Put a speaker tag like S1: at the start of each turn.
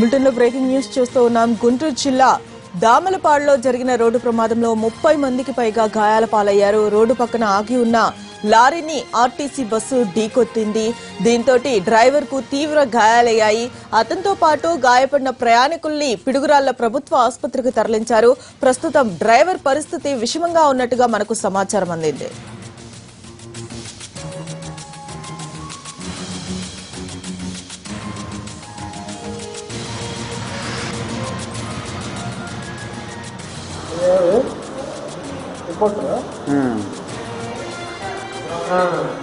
S1: బులెటిన్లో breaking news చూస్తూ ఉన్నాం. గుంటూరు జిల్లా దామలపాడులో జరిగిన రోడ్డు ప్రమాదంలో 30 మందికి పైగా గాయాల పాలయ్యారు. రోడ్డు పక్కన ఆగి ఉన్న లారీని ఆర్టీసీ బస్సు ఢీకొట్టింది. దీంతో డ్రైవర్ కు తీవ్ర గాయాలయ్యాయి. అతనితో పాటు గాయపడిన ప్రయాణికుల్ని పిడుగురాళ్ల ప్రభుత్వ ఆసుపత్రికి తరలించారు. ప్రస్తుతం డ్రైవర్ పరిస్థితి విషమంగా ఉన్నట్టుగా మనకు సమాచారం అందింది.
S2: రిపోర్ట్